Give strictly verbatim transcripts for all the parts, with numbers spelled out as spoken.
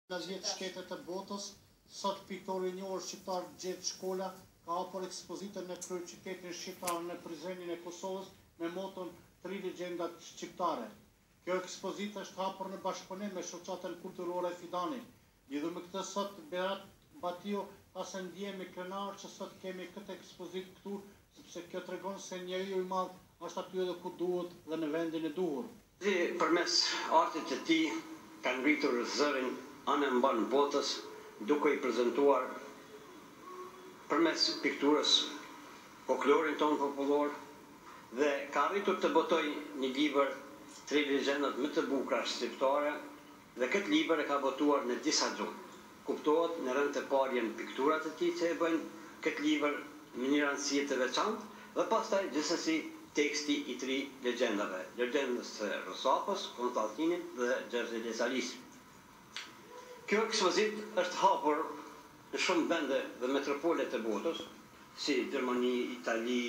Në dhjetë shtetet e botës, sot piktori i njohur shqiptar Gjergj Shkola ka hapur ekspozitën në kryeqytetin shqiptar në Prizrenin e Kosovës me moton Tri legjendat shqiptare. Kjo ekspozitë është hapur në bashkëpunim me shoqatën kulturore Fidani. Lidhur me këtë sot Berat Batio tha se ndjehemi krenar që sot kemi këtë ekspozitë këtu, sepse kjo tregon se njeriu i madh është aty edhe ku duhet dhe në vendin e duhur. Përmes artit të tij ka ngritur zërin anë mban botës, duke i prezantuar përmes pikturës folklorin tonë popullor dhe ka arritur të botoj një libër Tri legjendat më të bukura shqiptare dhe këtë libër e ka botuar në disa gjuhë. Kuptohet në rënd të parë janë pikturat e tij që e bëjnë këtë libër në një rëndësi të veçantë dhe pastaj gjithsesi teksti i tri legjendave, legjendës së Rosapës, Konstantinit dhe Gjergj Lezalis. Kjo ekspozitë është hapur në shumë vende dhe metropole të botës, si Gjermani, Itali,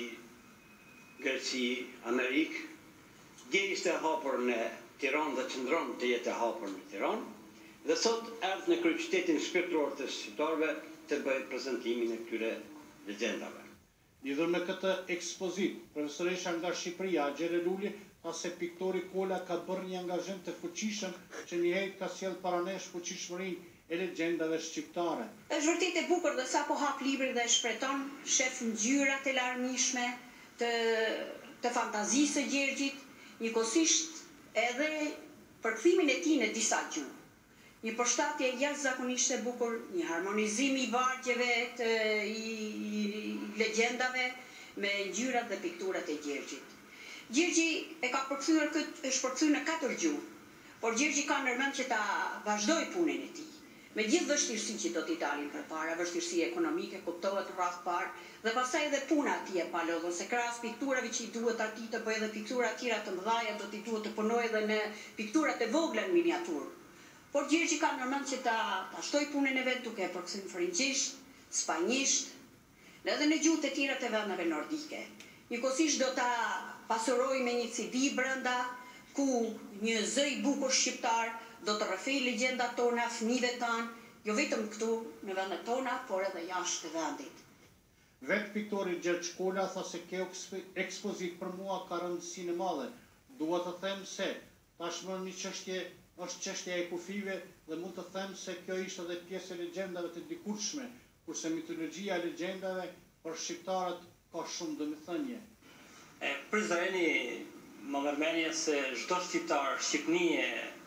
Greqi, Amerikë. Dje ishte hapur në Tiranë dhe qëndron të jetë hapur në Tiranë, dhe sot erdhë në kryeqytetin shpirtëror të shqiptarëve të bëjë prezantimin e këtyre legjendave. Lidhur me këtë ekspozitë, profesoresha nga Shqipëria, Xhere Luli, tha se piktori Kola ka bërë një angazhim të fuqishëm që njëherë ka sjellë para nesh fuqishmërinë e legjendave shqiptare. Është vërtet e bukur dhe sa po hap librin dhe shpreton, shef ngjyrat e larmishme të, të fantazisë së Gjergjit, njëkohësisht edhe përkthimin e tij në disa gjuhë. Një përshtatje jashtëzakonisht e bukur, një harmonizim i vargjeve të i, i legjendave me ngjyrat dhe pikturat e Gjergjit. Gjergji e ka përkthyer këtë, është përkthyer në katër gjuhë, por Gjergji ka ndërmend që ta vazhdoj punën e tij. Me gjithë vështirësi që do t'i dalin përpara, vështirësi ekonomike, kuptohet rreth parë, dhe pastaj edhe puna atij e palodhur, se krahas pikturave që i duhet atij të bëjë edhe piktura tjera të mëdha, do t'i duhet të punojë edhe në pikturat e vogla në miniaturë. Por Gjergji ka ndërmend që ta tashtoj punën e vet duke e përkthyer frëngjisht, spanjisht, edhe në gjuhët e tjera të vendeve nordike. Njëkohësisht do ta pasuroj me një C D brenda, ku një zë i bukur shqiptar do të rrëfej legjendat tona, fëmijëve tanë, jo vetëm këtu në vendet tona, por edhe jashtë të vendit. Vetë piktori Gjergj Shkola tha se kjo ekspozitë për mua ka rëndësinë e madhe. Dua të them se tashmë një çështje është çështja e kufive dhe mund të them se kjo ishte edhe pjesë e legjendave të dikurshme, kurse mitologjia e legjendave për shqiptarët ka shumë domethënie. E Prizreni më mërmenje se çdo shqiptar, Shqipënie,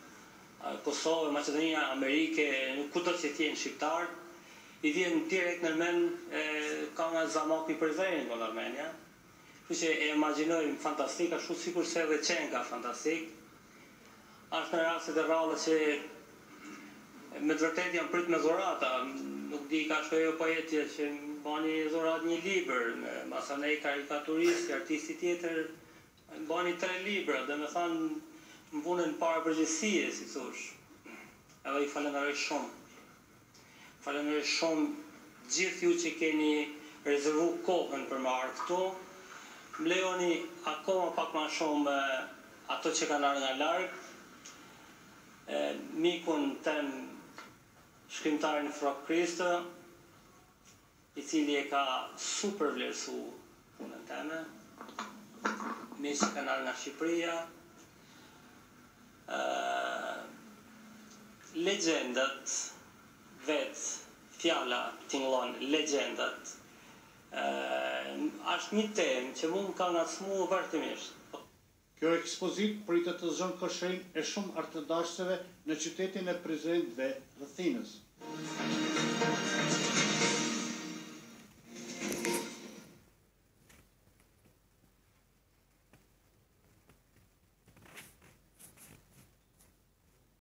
Kosovë, Maqedonia, Amerike, kudo që t'jenë shqiptar, i vjen direkt në mend ka nga zamak i Prizrenit në Armenia. Kështu që e imagjinojmë fantastik, ashtu sikur se edhe qenë ka fantastik. Ashtë në rastet e rrallë që me të vërtet janë prit me dhurata, nuk di ka shkoj o poetje që bani dhurat një libër, masanej karikaturisti, artisti tjetër, bani tre libra, dhe me thanë më punën para përgjithësie, si thosh. Edhe i falenderoj shumë. Falenderoj shumë gjithë ju që keni rezervu kohën për më arë këtu. Më lejoni akoma pak ma shumë ato që kanë arë nga largë. Mikun tem shkrimtarin Frok Kristë, i cili e ka super vlerësu punën teme, me që kanë arë nga Shqipëria, Uh, legjendat vetë, fjala tingëllon, legjendat, uh, është një temë që mund ka ngacmu vërtemisht. Kjo ekspozitë pritet të zënë këshirin e shumë artëdashësve në qytetin e Prizrenit dhe rrethinës.